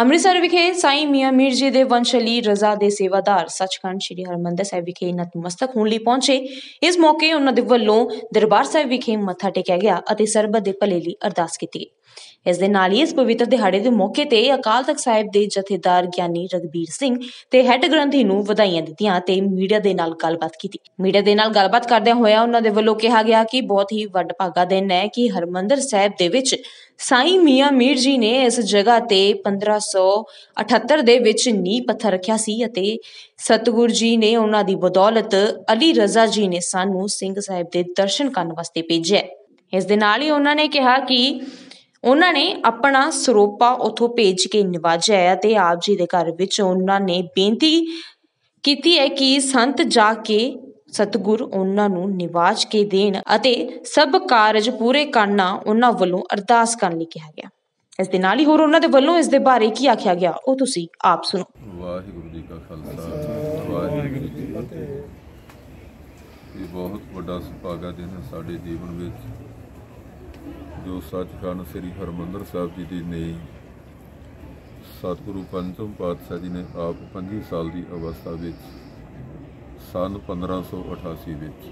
ਅੰਮ੍ਰਿਤਸਰ ਵਿਖੇ ਸਾਈਂ ਮੀਆਂ ਮੀਰ ਜੀ ਦੇ ਵੰਸ਼ ਅਲੀ ਰਜ਼ਾ ਦੇ ਸੇਵਾਦਾਰ ਸੱਚਖੰਡ ਸ੍ਰੀ ਹਰਿਮੰਦਰ ਸਾਹਿਬ ਵਿਖੇ ਨਤਮਸਤਕ ਹੋਣ ਲਈ ਪਹੁੰਚੇ। ਇਸ ਮੌਕੇ ਉਹਨਾਂ ਦੇ ਵੱਲੋਂ ਦਰਬਾਰ ਸਾਹਿਬ ਵਿਖੇ ਮੱਥਾ ਟੇਕਿਆ ਗਿਆ ਅਤੇ ਸਰਬਤ ਦੇ ਭਲੇ ਲਈ ਅਰਦਾਸ ਕੀਤੀ ਗਈ। ਇਸ ਦੇ ਨਾਲ ਹੀ ਇਸ ਪਵਿੱਤਰ ਦਿਹਾੜੇ ਦੇ ਮੌਕੇ ਤੇ ਅਕਾਲ ਤਖਤ ਸਾਹਿਬ ਦੇ ਜਥੇਦਾਰ ਗਿਆਨੀ ਰਘਬੀਰ ਸਿੰਘ ਤੇ ਹੈੱਡ ਗ੍ਰੰਥੀ ਨੂੰ ਵਧਾਈਆਂ ਦਿੱਤੀਆਂ ਤੇ ਮੀਡੀਆ ਦੇ ਨਾਲ ਗੱਲਬਾਤ ਕੀਤੀ। ਮੀਡੀਆ ਦੇ ਨਾਲ ਗੱਲਬਾਤ ਕਰਦਿਆਂ ਹੋਇਆ ਉਹਨਾਂ ਦੇ ਵੱਲੋਂ ਕਿਹਾ ਗਿਆ ਕਿ ਬਹੁਤ ਹੀ ਵਡਭਾਗਾ ਦਿਨ ਹੈ ਕਿ ਹਰਿਮੰਦਰ ਸਾਹਿਬ ਦੇ ਵਿੱਚ ਸਾਈਂ ਮੀਆਂ ਮੀਰ ਜੀ ਨੇ ਇਸ ਜਗ੍ਹਾ ਤੇ 1578 ਦੇ ਵਿੱਚ ਨੀਂਹ ਪੱਥਰ ਰੱਖਿਆ ਸੀ ਅਤੇ ਸਤਿਗੁਰੂ ਜੀ ਨੇ ਉਹਨਾਂ ਦੀ ਬਦੌਲਤ ਅਲੀ ਰਜ਼ਾ ਜੀ ਨੇ ਸਾਨੂੰ ਸਿੰਘ ਸਾਹਿਬ ਦੇ ਦਰਸ਼ਨ ਕਰਨ ਵਾਸਤੇ ਭੇਜਿਆ। ਇਸ ਦੇ ਨਾਲ ਹੀ ਉਹਨਾਂ ਨੇ ਕਿਹਾ ਕਿ ਉਹਨਾਂ ਨੇ ਆਪਣਾ ਸਰੋਪਾ ਉੱਥੋਂ ਭੇਜ ਕੇ ਨਿਵਾਜਿਆ ਹੈ ਅਤੇ ਆਪ ਜੀ ਦੇ ਘਰ ਵਿੱਚ ਉਹਨਾਂ ਨੇ ਬੇਨਤੀ ਕੀਤੀ ਹੈ ਕਿ ਸੰਤ ਜਾ ਕੇ ਸਤਿਗੁਰ ਉਹਨਾਂ ਨੂੰ ਨਿਵਾਜ ਕੇ ਦੇਣ ਅਤੇ ਸਭ ਕਾਰਜ ਪੂਰੇ ਕਰਨਾ ਉਹਨਾਂ ਵੱਲੋਂ ਅਰਦਾਸ ਕਰਨ ਲਈ ਕਿਹਾ ਗਿਆ। ਇਸ ਦੇ ਨਾਲ ਹੀ ਹੋਰ ਉਹਨਾਂ ਦੇ ਵੱਲੋਂ ਇਸ ਦੇ ਬਾਰੇ ਕੀ ਆਖਿਆ ਗਿਆ ਉਹ ਤੁਸੀਂ ਆਪ ਸੁਣੋ। ਵਾਹਿਗੁਰੂ ਜੀ ਕਾ ਖਾਲਸਾ ਵਾਹਿਗੁਰੂ ਜੀ ਕੀ ਫਤਿਹ। ਇਹ ਬਹੁਤ ਵੱਡਾ ਸੁਭਾਗਾ ਦਿਨ ਹੈ ਸਾਡੇ ਜੀਵਨ ਵਿੱਚ, ਜੋ ਸੱਚਖੰਡ ਸ੍ਰੀ ਹਰਿਮੰਦਰ ਸਾਹਿਬ ਜੀ ਦੀ ਨੀਂਹ ਸਤਿਗੁਰੂ ਪੰਚਮ ਪਾਤਸ਼ਾਹ ਜੀ ਨੇ ਆਪ 25 ਸਾਲ ਦੀ ਅਵਸਥਾ ਵਿੱਚ ਸੰਨ 1588 ਵਿੱਚ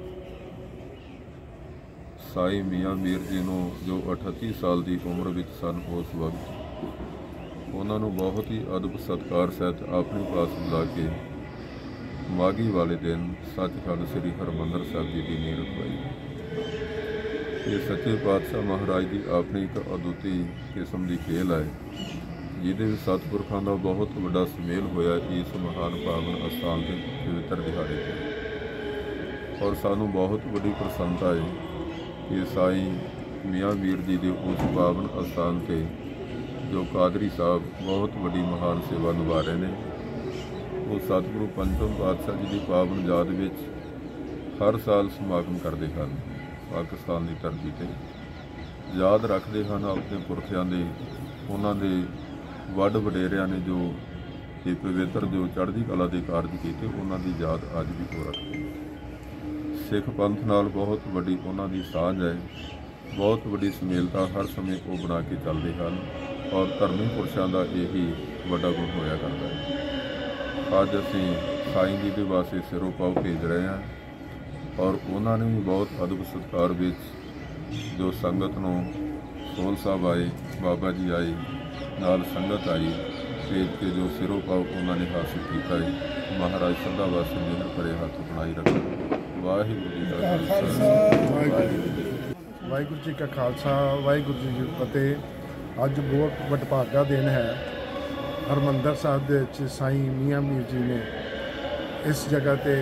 ਸਾਈਂ ਮੀਆਂ ਮੀਰ ਜੀ ਨੂੰ, ਜੋ 38 ਸਾਲ ਦੀ ਉਮਰ ਵਿੱਚ ਸਨ, ਉਸ ਵਕਤ ਉਹਨਾਂ ਨੂੰ ਬਹੁਤ ਹੀ ਅਦਬ ਸਤਿਕਾਰ ਸਹਿਤ ਆਪਣੇ ਪਾਸ ਬੁਲਾ ਕੇ ਮਾਘੀ ਵਾਲੇ ਦਿਨ ਸੱਚਖੰਡ ਸ੍ਰੀ ਹਰਿਮੰਦਰ ਸਾਹਿਬ ਜੀ ਦੀ ਨੀਂਹ ਰਖਵਾਈ। ਇਹ ਸੱਚੇ ਪਾਤਸ਼ਾਹ ਮਹਾਰਾਜ ਦੀ ਆਪਣੀ ਇੱਕ ਅਦੁੱਤੀ ਕਿਸਮ ਦੀ ਖੇਲ ਹੈ, ਜਿਹਦੇ ਵਿੱਚ ਸਤਿਪੁਰਖਾਂ ਦਾ ਬਹੁਤ ਵੱਡਾ ਸੁਮੇਲ ਹੋਇਆ ਇਸ ਮਹਾਨ ਪਾਵਨ ਅਸਥਾਨ ਦੇ ਪਵਿੱਤਰ ਦਿਹਾੜੇ 'ਤੇ। ਔਰ ਸਾਨੂੰ ਬਹੁਤ ਵੱਡੀ ਪ੍ਰਸੰਨਤਾ ਹੈ ਕਿ ਸਾਈਂ ਮੀਆਂ ਮੀਰ ਜੀ ਦੇ ਉਸ ਪਾਵਨ ਅਸਥਾਨ 'ਤੇ ਜੋ ਕਾਦਰੀ ਸਾਹਿਬ ਬਹੁਤ ਵੱਡੀ ਮਹਾਨ ਸੇਵਾ ਨਿਭਾ ਰਹੇ ਨੇ, ਉਹ ਸਤਿਗੁਰੂ ਪੰਚਮ ਪਾਤਸ਼ਾਹ ਜੀ ਦੀ ਪਾਵਨ ਯਾਦ ਵਿੱਚ ਹਰ ਸਾਲ ਸਮਾਗਮ ਕਰਦੇ ਹਨ। ਪਾਕਿਸਤਾਨ ਦੀ ਧਰਤੀ 'ਤੇ ਯਾਦ ਰੱਖਦੇ ਹਨ ਆਪਣੇ ਪੁਰਖਿਆਂ ਦੇ, ਉਹਨਾਂ ਦੇ ਵੱਡ ਵਡੇਰਿਆਂ ਨੇ ਜੋ ਇਹ ਪਵਿੱਤਰ ਜੋ ਚੜ੍ਹਦੀ ਕਲਾ ਦੇ ਕਾਰਜ ਕੀਤੇ, ਉਹਨਾਂ ਦੀ ਯਾਦ ਅੱਜ ਵੀ ਹੋ ਰੱਖਦੇ। ਸਿੱਖ ਪੰਥ ਨਾਲ ਬਹੁਤ ਵੱਡੀ ਉਹਨਾਂ ਦੀ ਸਾਂਝ ਹੈ, ਬਹੁਤ ਵੱਡੀ ਸੁਮੇਲਤਾ ਹਰ ਸਮੇਂ ਉਹ ਬਣਾ ਕੇ ਚੱਲਦੇ ਹਨ ਔਰ ਧਰਮੀ ਪੁਰਸ਼ਾਂ ਦਾ ਇਹੀ ਵੱਡਾ ਗੁਣ ਹੋਇਆ ਕਰਦਾ ਹੈ। ਅੱਜ ਅਸੀਂ ਸਾਈਂ ਜੀ ਦੇ ਵਾਸਤੇ ਸਿਰੋਂ ਪਾਉ ਭੇਜ ਰਹੇ ਹਾਂ ਔਰ ਉਹਨਾਂ ਨੇ ਵੀ ਬਹੁਤ ਅਦਬ ਸਤਿਕਾਰ ਵਿੱਚ ਜੋ ਸੰਗਤ ਨੂੰ ਸੋਲ ਸਾਹਿਬ ਆਏ, ਬਾਬਾ ਜੀ ਆਏ, ਨਾਲ ਸੰਗਤ ਆਈ, ਭੇਜ ਕੇ ਜੋ ਸਿਰੋਂ ਪਾਉ ਉਹਨਾਂ ਨੇ ਹਾਸਿਲ ਕੀਤਾ ਹੈ। ਮਹਾਰਾਜ ਸਦਾ ਵਾਸਤੇ ਮਿਹਰ ਭਰੇ ਹੱਥ ਬਣਾਈ ਰੱਖੋ। ਵਾਹਿਗੁਰੂ ਜੀ ਕਾ ਖਾਲਸਾ ਵਾਹਿਗੁਰੂ ਜੀ ਕਾ ਖਾਲਸਾ ਵਾਹਿਗੁਰੂ ਜੀ ਕੀ ਫਤਿਹ। ਅੱਜ ਬਹੁਤ ਵਡਭਾਗਾ ਦਿਨ ਹੈ। ਹਰਿਮੰਦਰ ਸਾਹਿਬ ਦੇ ਵਿੱਚ ਸਾਈਂ ਮੀਆਂ ਮੀਰ ਜੀ ਨੇ ਇਸ ਜਗ੍ਹਾ 'ਤੇ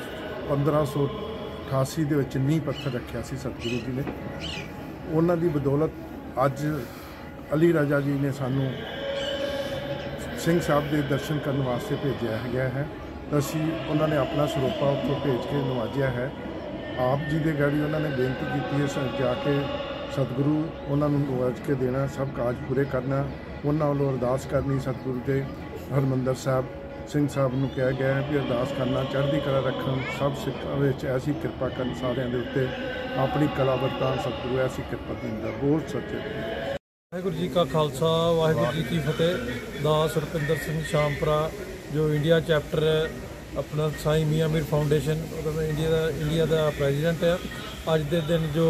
1588 ਦੇ ਵਿੱਚ ਨੀਂਹ ਪੱਥਰ ਰੱਖਿਆ ਸੀ ਸਤਿਗੁਰੂ ਜੀ ਨੇ। ਉਹਨਾਂ ਦੀ ਬਦੌਲਤ ਅੱਜ ਅਲੀ ਰਾਜਾ ਜੀ ਨੇ ਸਾਨੂੰ ਸਿੰਘ ਸਾਹਿਬ ਦੇ ਦਰਸ਼ਨ ਕਰਨ ਵਾਸਤੇ ਭੇਜਿਆ ਗਿਆ ਹੈ। ਅਸੀਂ ਉਹਨਾਂ ਨੇ ਆਪਣਾ ਸਰੋਪਾ ਉੱਥੋਂ ਭੇਜ ਕੇ ਨਵਾਜਿਆ ਹੈ। ਆਪ ਜੀ ਦੇ ਗਾੜੀ ਉਹਨਾਂ ਨੇ ਬੇਨਤੀ ਕੀਤੀ ਹੈ ਜਾ ਕੇ ਸਤਿਗੁਰੂ ਉਹਨਾਂ ਨੂੰ ਨਵਾਜ ਕੇ ਦੇਣਾ, ਸਭ ਕਾਜ ਪੂਰੇ ਕਰਨਾ। ਉਹਨਾਂ ਵੱਲੋਂ ਅਰਦਾਸ ਕਰਨੀ ਸਤਿਗੁਰੂ ਦੇ ਹਰਿਮੰਦਰ ਸਾਹਿਬ ਸਿੰਘ ਸਾਹਿਬ ਨੂੰ ਕਿਹਾ ਗਿਆ ਹੈ ਵੀ ਅਰਦਾਸ ਕਰਨਾ, ਚੜ੍ਹਦੀ ਕਲਾ ਰੱਖਣ, ਸਭ ਸਿੱਖਾਂ ਵਿੱਚ ਐਸੀ ਕਿਰਪਾ ਕਰਨ ਸਾਰਿਆਂ ਦੇ ਉੱਤੇ, ਆਪਣੀ ਕਲਾ ਵਰਤਾਨ ਸਤਿਗੁਰੂ ਐਸੀ ਕਿਰਪਾ ਦਿੰਦਾ। ਬਹੁਤ ਸੱਚੇ। ਵਾਹਿਗੁਰੂ ਜੀ ਕਾ ਖਾਲਸਾ ਵਾਹਿਗੁਰੂ ਜੀ ਕੀ ਫਤਿਹ। ਦਾਸ ਰੁਪਿੰਦਰ ਸਿੰਘ ਸ਼ਾਮਪੁਰਾ ਜੋ ਇੰਡੀਆ ਚੈਪਟਰ ਆਪਣਾ ਸਾਈਂ ਮੀਆਂ ਮੀਰ ਫਾਊਂਡੇਸ਼ਨ, ਉਹਦਾ ਮੈਂ ਇੰਡੀਆ ਦਾ ਪ੍ਰੈਜ਼ੀਡੈਂਟ ਆ। ਅੱਜ ਦੇ ਦਿਨ ਜੋ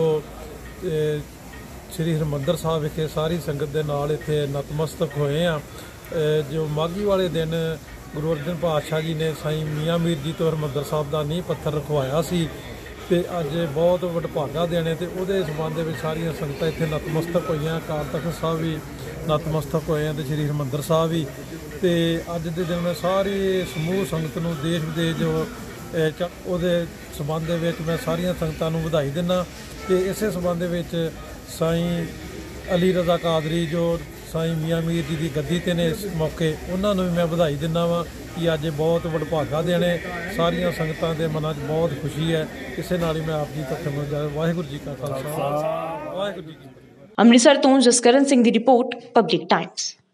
ਸ੍ਰੀ ਹਰਿਮੰਦਰ ਸਾਹਿਬ ਵਿਖੇ ਸਾਰੀ ਸੰਗਤ ਦੇ ਨਾਲ ਇੱਥੇ ਨਤਮਸਤਕ ਹੋਏ ਆ। ਜੋ ਮਾਘੀ ਵਾਲੇ ਦਿਨ ਗੁਰੂ ਅਰਜਨ ਪਾਤਸ਼ਾਹ ਜੀ ਨੇ ਸਾਈਂ ਮੀਆਂ ਮੀਰ ਜੀ ਤੋਂ ਹਰਿਮੰਦਰ ਸਾਹਿਬ ਦਾ ਨੀਂਹ ਪੱਥਰ ਰਖਵਾਇਆ ਸੀ ਤੇ ਅੱਜ ਬਹੁਤ ਵਡਭਾਗਾ ਦਿਨ ਹੈ ਤੇ ਉਹਦੇ ਸੰਬੰਧ ਦੇ ਵਿੱਚ ਸਾਰੀਆਂ ਸੰਗਤਾਂ ਇੱਥੇ ਨਤਮਸਤਕ ਹੋਈਆਂ। ਅਕਾਲ ਤਖਤ ਸਾਹਿਬ ਵੀ ਨਤਮਸਤਕ ਹੋਏ ਆ ਤੇ ਸ੍ਰੀ ਹਰਿਮੰਦਰ ਸਾਹਿਬ ਵੀ। ਤੇ ਅੱਜ ਦੇ ਦਿਨ ਮੈਂ ਸਾਰੀ ਸਮੂਹ ਸੰਗਤ ਨੂੰ ਦੇਸ਼ ਵਿਦੇਸ਼ ਜੋ ਉਹਦੇ ਸੰਬੰਧ ਦੇ ਵਿੱਚ ਮੈਂ ਸਾਰੀਆਂ ਸੰਗਤਾਂ ਨੂੰ ਵਧਾਈ ਦਿੰਦਾ। ਤੇ ਇਸੇ ਸੰਬੰਧ ਦੇ ਵਿੱਚ ਸਾਈਂ ਅਲੀ ਰਜ਼ਾ ਕਾਦਰੀ ਜੋ ਸਾਈਂ ਮੀਆਂ ਮੀਰ ਜੀ ਦੀ ਗੱਦੀ 'ਤੇ ਨੇ ਇਸ ਮੌਕੇ, ਉਹਨਾਂ ਨੂੰ ਵੀ ਮੈਂ ਵਧਾਈ ਦਿੰਦਾ ਵਾਂ ਕਿ ਅੱਜ ਬਹੁਤ ਵਡਭਾਗਾ ਦਿਨ ਹੈ। ਸਾਰੀਆਂ ਸੰਗਤਾਂ ਦੇ ਮਨਾਂ 'ਚ ਬਹੁਤ ਖੁਸ਼ੀ ਹੈ। ਇਸੇ ਨਾਲ ਹੀ ਮੈਂ ਆਪ ਜੀ ਤੱਕ ਵਾਹਿਗੁਰੂ ਜੀ ਕਾ ਖਾਲਸਾ ਵਾਹਿਗੁਰੂ ਜੀ ਕੀ ਫਤਿਹ। ਅੰਮ੍ਰਿਤਸਰ ਤੋਂ ਜਸਕਰਨ ਸਿੰਘ ਦੀ ਰਿਪੋਰਟ, ਪਬਲਿਕ ਟਾਈਮਸ।